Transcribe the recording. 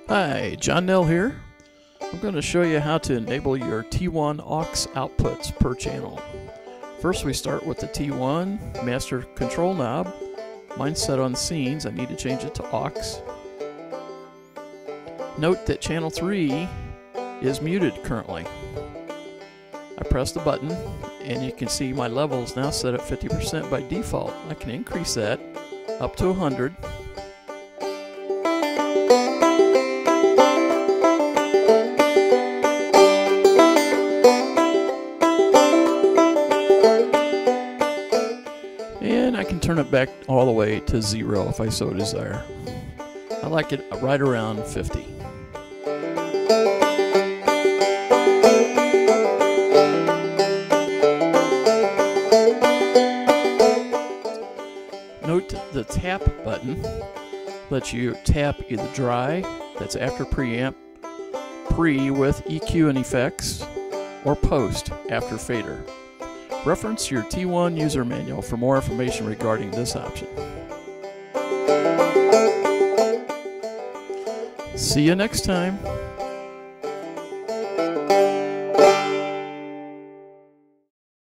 Hi, John Nell here. I'm going to show you how to enable your T1 aux outputs per channel. First we start with the T1 master control knob. Mine's set on scenes. I need to change it to aux. Note that channel 3 is muted currently. I press the button and you can see my level is now set at 50% by default. I can increase that up to 100. And I can turn it back all the way to 0 if I so desire. I like it right around 50. Note the tap button lets you tap either dry, that's after preamp, pre with EQ and effects, or post after fader. Reference your T1 user manual for more information regarding this option. See you next time.